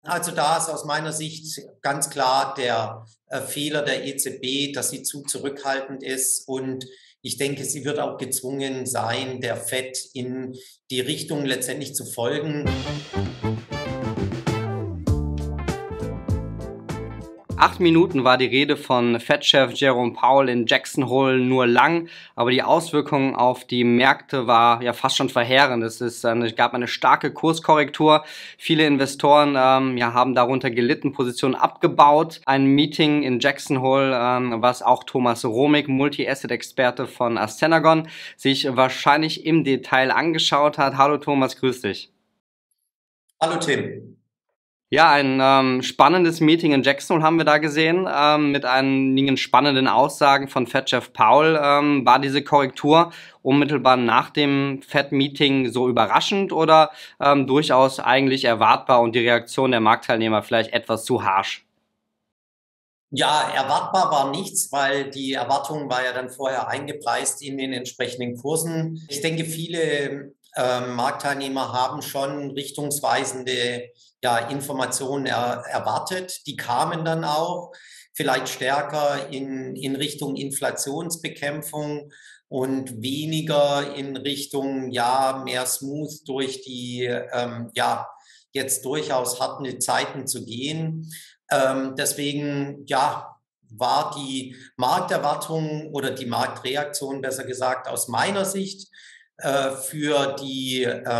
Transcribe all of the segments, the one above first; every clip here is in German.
Also da ist aus meiner Sicht ganz klar der Fehler der EZB, dass sie zu zurückhaltend ist. Und ich denke, sie wird auch gezwungen sein, der Fed in die Richtung letztendlich zu folgen. 8 Minuten war die Rede von Fed-Chef Jerome Powell in Jackson Hole nur lang, aber die Auswirkungen auf die Märkte war ja fast schon verheerend. Es gab eine starke Kurskorrektur. Viele Investoren haben darunter gelitten, Positionen abgebaut. Ein Meeting in Jackson Hole, was auch Thomas Romig, Multi-Asset-Experte von Ascenagon, sich wahrscheinlich im Detail angeschaut hat. Hallo Thomas, grüß dich. Hallo Tim. Ja, ein spannendes Meeting in Jackson haben wir da gesehen, mit einigen spannenden Aussagen von Fed-Chef Powell. War diese Korrektur unmittelbar nach dem Fed-Meeting so überraschend oder durchaus eigentlich erwartbar und die Reaktion der Marktteilnehmer vielleicht etwas zu harsch? Ja, erwartbar war nichts, weil die Erwartung war ja dann vorher eingepreist in den entsprechenden Kursen. Ich denke, viele Marktteilnehmer haben schon richtungsweisende Informationen erwartet. Die kamen dann auch vielleicht stärker in Richtung Inflationsbekämpfung und weniger in Richtung mehr smooth durch die jetzt durchaus harte Zeiten zu gehen. Deswegen war die Markterwartung oder die Marktreaktion, besser gesagt, aus meiner Sicht für die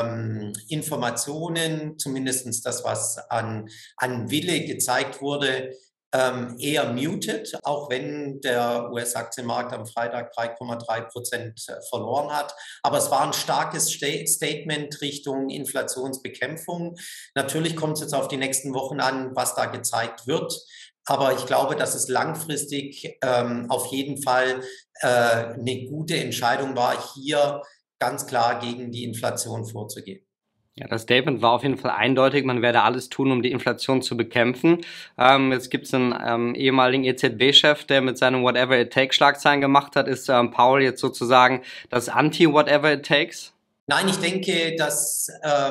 Informationen, zumindest das, was an Wille gezeigt wurde, eher muted, auch wenn der US-Aktienmarkt am Freitag 3,3% verloren hat. Aber es war ein starkes Statement Richtung Inflationsbekämpfung. Natürlich kommt es jetzt auf die nächsten Wochen an, was da gezeigt wird. Aber ich glaube, dass es langfristig auf jeden Fall eine gute Entscheidung war, hier ganz klar gegen die Inflation vorzugehen. Ja, das Statement war auf jeden Fall eindeutig, man werde alles tun, um die Inflation zu bekämpfen. Jetzt gibt es einen ehemaligen EZB-Chef, der mit seinem Whatever it takes Schlagzeilen gemacht hat. Ist Powell jetzt sozusagen das Anti-Whatever it takes? Nein, ich denke, dass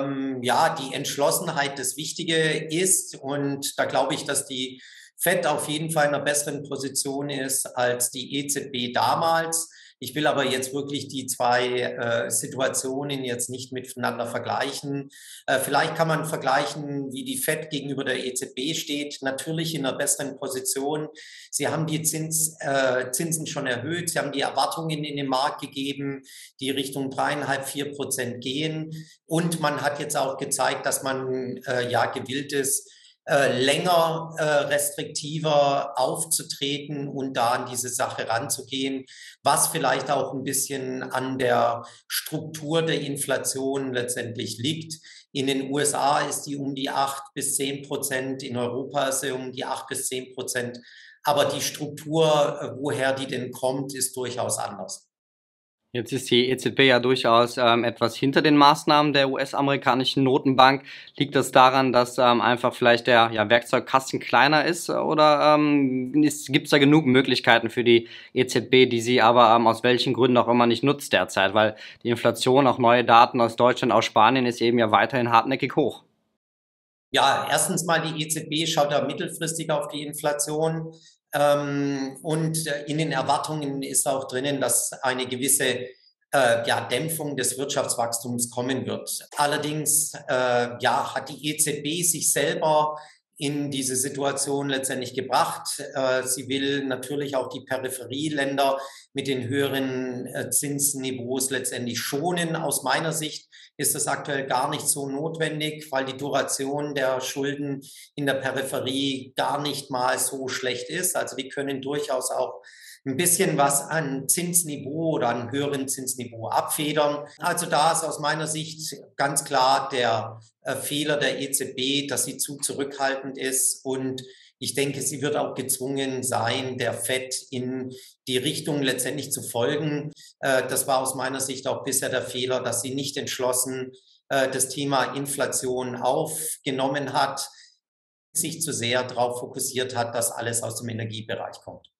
die Entschlossenheit das Wichtige ist, und da glaube ich, dass die Fed auf jeden Fall in einer besseren Position ist als die EZB damals. Ich will aber jetzt wirklich die zwei Situationen jetzt nicht miteinander vergleichen. Vielleicht kann man vergleichen, wie die Fed gegenüber der EZB steht. Natürlich in einer besseren Position. Sie haben die Zinsen schon erhöht. Sie haben die Erwartungen in den Markt gegeben, die Richtung 3,5–4% gehen. Und man hat jetzt auch gezeigt, dass man gewillt ist, länger restriktiver aufzutreten und da an diese Sache ranzugehen, was vielleicht auch ein bisschen an der Struktur der Inflation letztendlich liegt. In den USA ist die um die 8–10%, in Europa ist sie um die 8–10%. Aber die Struktur, woher die denn kommt, ist durchaus anders. Jetzt ist die EZB ja durchaus etwas hinter den Maßnahmen der US-amerikanischen Notenbank. Liegt das daran, dass einfach vielleicht der Werkzeugkasten kleiner ist oder gibt es da genug Möglichkeiten für die EZB, die sie aber aus welchen Gründen auch immer nicht nutzt derzeit? Weil die Inflation, auch neue Daten aus Deutschland, aus Spanien, ist eben ja weiterhin hartnäckig hoch. Ja, erstens mal die EZB schaut da mittelfristig auf die Inflation. Und in den Erwartungen ist auch drinnen, dass eine gewisse Dämpfung des Wirtschaftswachstums kommen wird. Allerdings hat die EZB sich selber in diese Situation letztendlich gebracht. Sie will natürlich auch die Peripherieländer mit den höheren Zinsniveaus letztendlich schonen. Aus meiner Sicht ist das aktuell gar nicht so notwendig, weil die Duration der Schulden in der Peripherie gar nicht mal so schlecht ist. Also die können durchaus auch ein bisschen was an Zinsniveau oder an höheren Zinsniveau abfedern. Also da ist aus meiner Sicht ganz klar der Fehler der EZB, dass sie zu zurückhaltend ist, und ich denke, sie wird auch gezwungen sein, der Fed in die Richtung letztendlich zu folgen. Das war aus meiner Sicht auch bisher der Fehler, dass sie nicht entschlossen das Thema Inflation aufgenommen hat, sich zu sehr darauf fokussiert hat, dass alles aus dem Energiebereich kommt.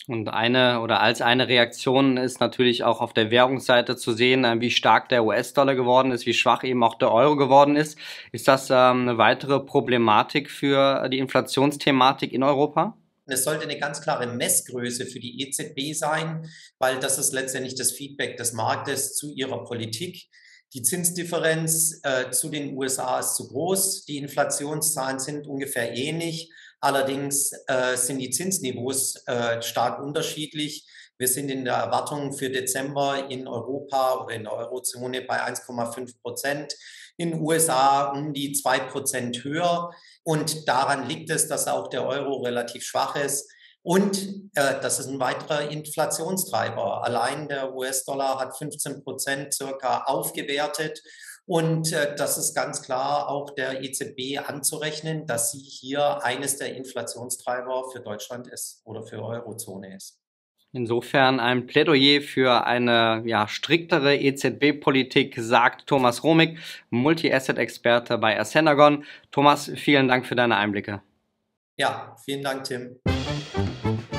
Und als eine Reaktion ist natürlich auch auf der Währungsseite zu sehen, wie stark der US-Dollar geworden ist, wie schwach eben auch der Euro geworden ist. Ist das eine weitere Problematik für die Inflationsthematik in Europa? Es sollte eine ganz klare Messgröße für die EZB sein, weil das ist letztendlich das Feedback des Marktes zu ihrer Politik. Die Zinsdifferenz zu den USA ist zu groß. Die Inflationszahlen sind ungefähr ähnlich. Allerdings sind die Zinsniveaus stark unterschiedlich. Wir sind in der Erwartung für Dezember in Europa oder in der Eurozone bei 1,5%, in den USA um die 2% höher. Und daran liegt es, dass auch der Euro relativ schwach ist. Und das ist ein weiterer Inflationstreiber. Allein der US-Dollar hat 15% circa aufgewertet. Und das ist ganz klar auch der EZB anzurechnen, dass sie hier eines der Inflationstreiber für Deutschland ist oder für Eurozone ist. Insofern ein Plädoyer für eine striktere EZB-Politik, sagt Thomas Romig, Multi-Asset-Experte bei Ascenagon. Thomas, vielen Dank für deine Einblicke. Ja, vielen Dank, Tim.